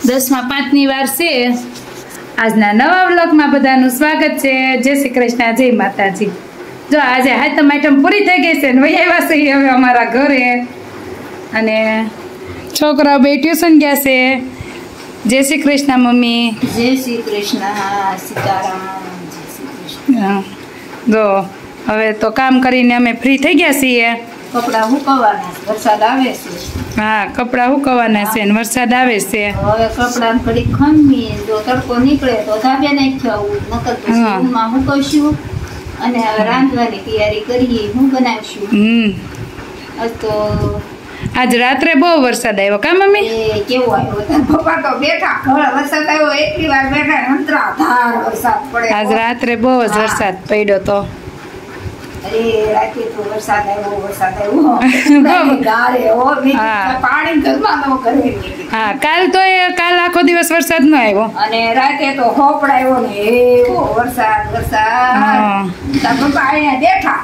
10/5 વાર છે. આજના નવા વ્લોગમાં બધાનું સ્વાગત છે. જય શ્રી કૃષ્ણ, જય માતાજી. જો આજે હાથમ આઈટમ પૂરી થઈ ગઈ છે ને વહી આવ્યા છે હવે અમારા ઘરે, અને છોકરાઓ બે ટ્યુશન ગયા છે. જય શ્રી કૃષ્ણ મમ્મી. જય શ્રી કૃષ્ણ, સીતારામ. જય શ્રી કૃષ્ણ. જો હવે તો કામ કરીને અમે ફ્રી થઈ ગયા છીએ. કપડા હુકવવાના, વરસાદ આવે છે. હા, કપડા હુકવવાના છે ને વરસાદ આવે છે. હવે કપડા ઘડી ખમી, જો તડકો નીકળે તો ધાબે નાખ્યા, નકર તો રૂમમાં મૂકશું. અને હવે રાંધવાની તૈયારી કરીએ. હું બનાવશું તો આજ રાત્રે બહુ વરસાદ આવ્યો કા મમ્મી? કેવો આવ્યો? પપ્પા તો બેઠા, ઘરે વરસાદ આવ્યો એટલી વાર બેઠા, અંતરાધાર વરસાદ પડે. આજ રાત્રે બહુ જ વરસાદ પડ્યો તો. અરે રાતે તો વરસાદ આવ્યો પાણી ઘરમાં ન કરે. હા, કાલ આખો દિવસ વરસાદ ન આવ્યો, અને રાતે તો હોપડાયો ને એવો વરસાદ. પપ્પા અહીંયા બેઠા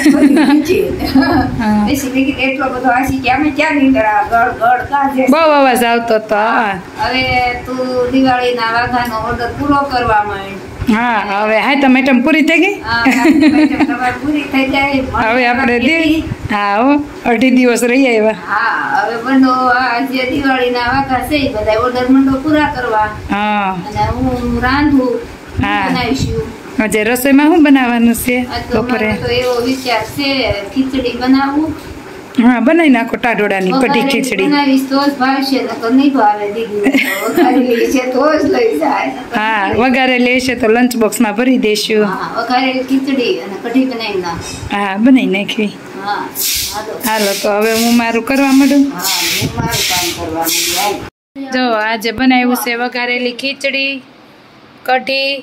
એટલો બધો આસી કે અમે ક્યાં નીકળ્યા, ગળ ગળ કાજે બહુ અવાજ આવતો હતો. હવે તું દિવાળીના વાઘાનો ઓર્ડર પૂરો કરવા માંડ. હા, હવે હાથમ આઈટમ પૂરી થઈ ગઈ. પૂરી થઈ જાય હવે આપણે અઢી દિવસ રહી આવ્યા. હા, હવે બંધો જે દિવાળીના વાઘા છે બધા ઓર્ડર મંડો પૂરા કરવા. હા, અને હું રાંધું બનાવીશું. આજે રસોઈમાં શું બનાવવાનું છે બપોરે? તો એવો વિચાર છે ખીચડી બનાવું. હા, બનાવી નાખો ટાઢોળાની કઢી ખીચડી. બનાવીશ તો જ ભાવશે, નકર નહીં ભાવે. દીદી વઘારેલી છે તો જ લઈ જાય. હા, વઘારેલી છે તો લંચ બોક્સમાં ભરી દઈશું. હા, વઘારેલી ખીચડી અને કઢી બનાવી નાખ. હા, બનાવી નાખવી. હા, હાલો તો હવે હું મારું કરવા માંડું. હા, હું મારું કામ કરવા માંડું. જો આજે બનાવ્યું છે વઘારેલી ખીચડી, કઢી,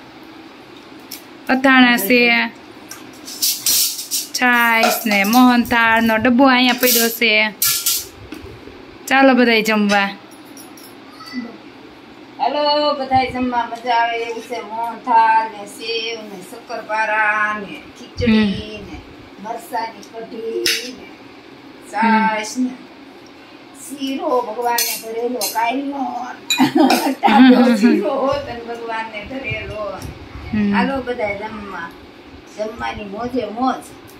અથાણા છે, છાશ ને મોહનથાળ નો ડબ્બો અહીંયા પડ્યો છે. ચાલો બધાય જમવા. હેલો, બધાય જમવા મજા આવે એવું છે. મોહનથાળ ને સેવ ને શક્કરપારા ને ખીચડી ને મરસાની કઢી ને છાશ ને શીરો ભગવાનને ધરેલો કાયલો, શીરો હોત અને ભગવાનને ધરેલો. હાલો બધાય જમવા, જમવાની મોજે મોજ.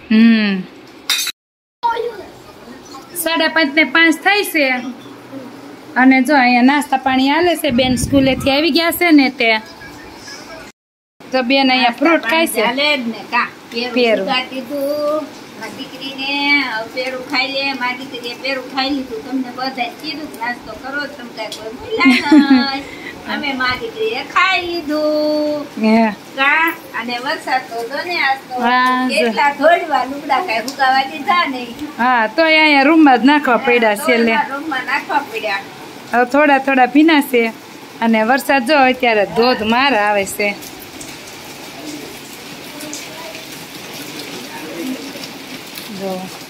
4:30 ને 5 થાય છે, અને જો અહીંયા નાસ્તા પાણી હાલે છે. બેન સ્કૂલેથી આવી ગયા છે ને તે તો બેન અહીંયા ફ્રૂટ ખાય છે. પેરું દીકરીને પેરું ખાઈ લે, મારી દીકરીએ પેરું ખાઈ લીધું. તમને બધા કીધું નાસ્તો કરો, તમે કઈ કોઈ બોલ્યા નહીં. અમે મારી દીકરીએ ખાઈ લીધું. અને વરસાદ તો કેટલા ધોળવા લુગડા કઈ હુકાવા દીધા નહીં. હા, તો અહીંયા રૂમમાં જ નાખવા પડ્યા છે. રૂમમાં નાખવા પડ્યા. હવે થોડા થોડા ભીના છે, અને વરસાદ જો અત્યારે ધોધમાર આવે છે. જો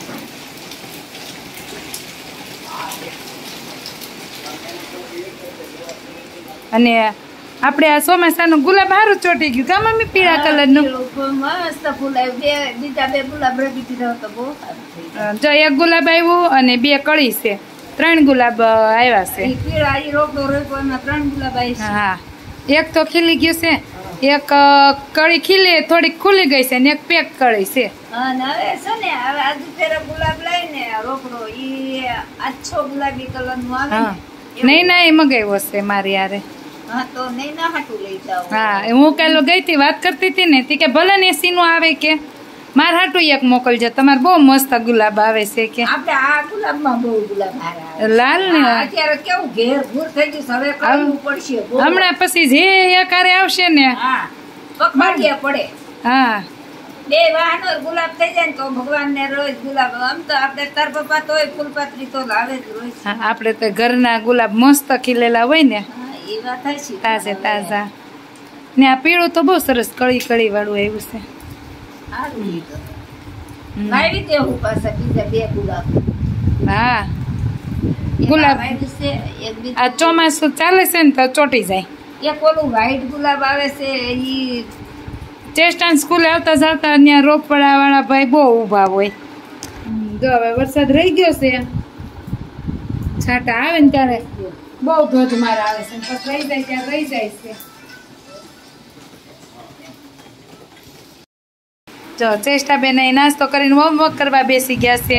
અને આપણે આ ચોમાસાનું ગુલાબ સારું ચોટી ગયું કા મમ્મી? પીળા કલરનું મસ્ત ફૂલ આવ્યું. બીજા 2 ગુલાબ રડી દીધા તો બહુ સારું. જો 1 ગુલાબ આવ્યું અને 2 કળી છે. 3 ગુલાબ આવ્યા છે. પીળા ઈ રોકડો રોક્યો, એમાં 3 ગુલાબ આવી છે. હા, 1 તો ખીલી ગયું છે, 1 કળી ખીલે થોડીક ખુલી ગઈ છે, ને 1 પેક કળી છે. અને હવે છે ને, હવે આજુ પેલા ગુલાબ લઈને રોકડો ઈ આછો ગુલાબી કલર નું આવે ને. નહીં ના, એ મગાવ્યો છે મારી યારે. હા, તો નહીં ના હાટું લઈ જાવ. હા, હું કાલે ગઈ હતી, વાત કરતી હતી ને, કે ભલે ને સીનું આવે કે માર હાટું 1 મોકલજો, તમારે બહુ મસ્ત ગુલાબ આવે છે કે. આપણે આ ગુલાબમાં બહુ ગુલાબ આવે. લાલ ને અત્યારે કેવું ઘેર ઘૂર થઈ ગયું, હવે કરવું પડશે. હમણાં પછી જે એકારે આવશે ને, હા, પકવાડિયા પડે. હા, 2 વાહનો ગુલાબ થઈ જાય ને તો ભગવાનને રોજ ગુલાબ. આમ તો આપણે તાર પપ્પા તોય ફૂલપાત્રી તો લાવે જ રોજ. આપણે તો ઘરના ગુલાબ મસ્ત ખીલેલા હોય ને, એ વાત છે, તાજે તાજા. ને આ પીળું તો બહુ સરસ કળી કળી વાળું આવ્યું છે. હા, ગુલાબ આ ચોમાસું ચાલે છે ને તો ચોટી જાય. એક ઓલું વ્હાઈટ ગુલાબ આવે છે, ઈ ચેસ્ટાન સ્કૂલે આવતા જતા ત્યાં રોપડા વાળા ભાઈ બહુ ઊભા હોય. જો હવે વરસાદ રહી ગયો છે, છાંટા આવે ને ત્યારે બહુ ધોધમાર આવે છે પછી રહી જાય ત્યાં રહી જાય છે. જો ચેષ્ટા બેન અહીં નાસ્તો કરીને હોમવર્ક કરવા બેસી ગયા છે.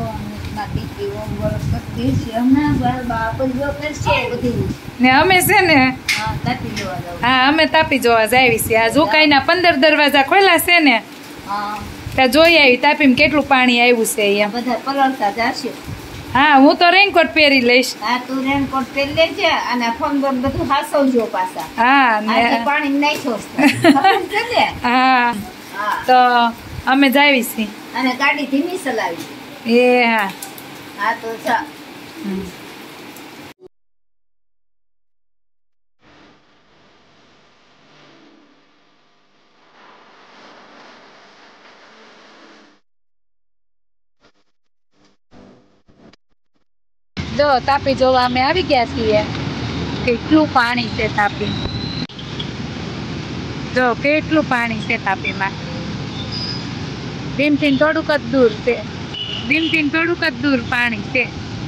ને અમે છે ને હા અમે તાપી જોવા જાવી છે. આ ઝુકાઈના 15 દરવાજા ખોલ્યા છે ને ત્યાં જોઈ આવી તાપીમાં કેટલું પાણી આવ્યું છે એમ. બધા પલળતા જશે. હા હું તો રેનકોટ પહેરી લઈશ. હા તું રેનકોટ પહેરી લેજે અને ફોન બોન બધું હાસવજો પાછા. હા ને પાણી નાખ્યો છે. હા તો અમે જાવી છીએ અને ગાડી ધીમી ચલાવી. એ હા હા તો જા. જો તાપી જોવા અમે આવી ગયા છીએ. કેટલું પાણી છે તાપી. જો કેટલું પાણી છે તાપીમાં. ભીમથી થોડુંક જ દૂર છે. ભીમથી થોડુંક જ દૂર પાણી છે.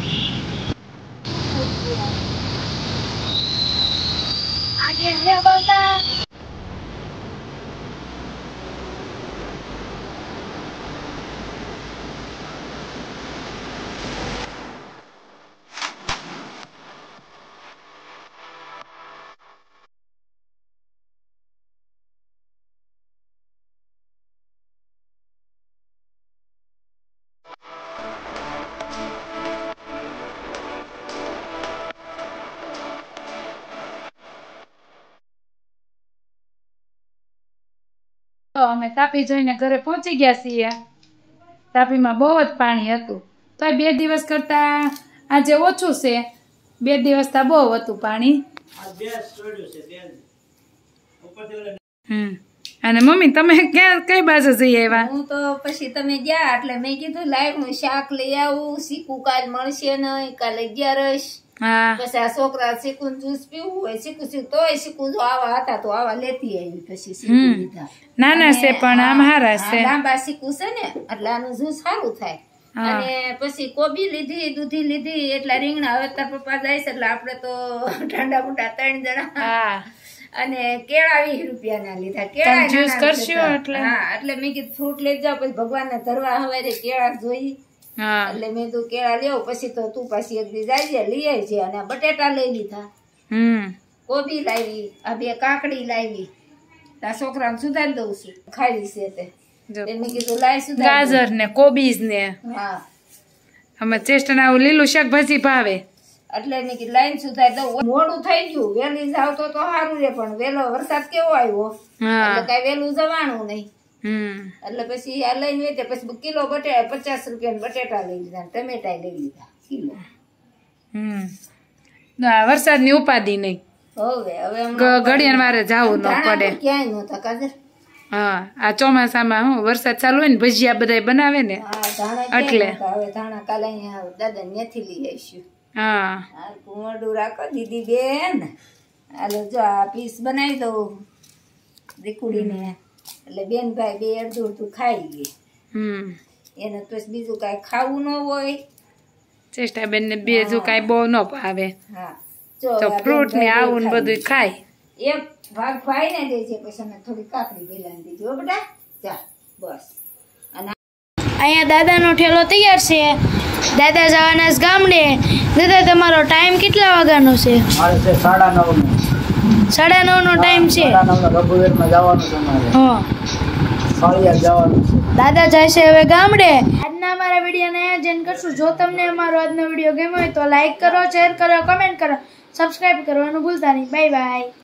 અમે તાપી જોઈને ઘરે પહોંચી ગયા છીએ. તાપીમાં બહુ જ પાણી હતું. તો 2 દિવસ કરતા આજે ઓછું છે. 2 દિવસ તા બહુ હતું પાણી. અને મમ્મી તમે કઈ બાજુ જઈ આવ્યા? હું તો પછી તમે ગયા એટલે મેં કીધું લાઈવ હું શાક લઈ આવું. શીકુ કાલ મળશે નહીં, કાલે 11. હા પછી આ છોકરા શીકુ જ્યુસ પીવું હોય શીકુ તોય શીકુ જો આવા હતા તો આવા લેતી આવી. પછી શીકુ લીધા. નાના છે પણ આમ હારા છે. લાંબા શીકુ છે ને એટલે આનું જ્યુસ સારું થાય. અને પછી કોબી લીધી, દૂધી લીધી, એટલા રીંગણા. હવે તાર પપ્પા જાય છે એટલે આપડે તો ઠંડા મોટા 3 જણા. અને કેળા 20 રૂપિયાના લીધા. કેળા જ્યુસ કરશું એટલે હા એટલે મેં કીધું ફ્રૂટ લઈ જાવ. પછી ભગવાનને ધરવા હવે કેળા જોઈ એટલે મેં તું કેળા લેવું. પછી તો તું પાછી એક દી જાય લઈ આવી છે. અને બટેટા લઈ લીધા, કોબી લાવી, આ 2 કાકડી લાવી. તાર છોકરાને સુધારી દઉં છું ખાઈ છે તે. મેં કીધું લાઈ સુધાર. ગાજર ને કોબીજ ને હા અમે ચેસ્ટના લીલું શાકભાજી ભાવે એટલે મેં કીધું લાઈન સુધારી દઉં. મોડું થઈ ગયું. વેલી જાવ તો સારું રે પણ વેલો વરસાદ કેવો આવ્યો એટલે કઈ વેલું જવાનું નહીં. એટલે પછી આ લઈને વેચે. પછી કિલો 50 રૂપિયા બટેટા લઈ લીધા, ટમેટા લઈ લીધા કિલો. વરસાદની ઉપાધિ નહીં. હવે ઘડિયાળ વારે જાવું ન પડે. ક્યાંય નતા કાજર. હા આ ચોમાસામાં હું વરસાદ ચાલુ હોય ને ભજીયા બધા બનાવે ને એટલે હવે ધાણા કાલે અહીંયા દાદા મેથી લઈ આવીશું. હા મોઢું રાખો દીદી બેન. હાલો જો આ પીસ બનાવી દઉં દીકુડીને એટલે બેન ભાઈ 2 અડધું ખાઈ લે. એને પછી બીજું કઈ ખાવું ન હોય. ચેષ્ટા બેન ને બીજું કઈ બહુ ન ભાવે. હા તો ફ્રૂટ ને આવું ને બધું ખાય. એક ભાગ ભાઈ ને દે છે પછી અમે થોડી કાકડી પેલા દીધી. હો બેટા જા બસ. અહીંયા દાદાનો ઠેલો તૈયાર છે. દાદા જવાના છે ગામડે. દાદા તમારો ટાઈમ કેટલા વાગ્યાનો છે? મારે છે 9:30 નો. 9:30 નો ટાઈમ છે. 9:30 રઘુવીરમાં જવાનું છે મારે. હા ફળિયા જવાનું છે. દાદા જાય છે હવે ગામડે. આજના અમારા વિડીયોને અહીંયા જ કરશું. જો તમને અમારો આજનો વિડીયો ગમ્યો હોય તો લાઈક કરો, શેર કરો, કમેન્ટ કરો, સબસ્ક્રાઇબ કરવાનું ભૂલતા નહીં. Bye by.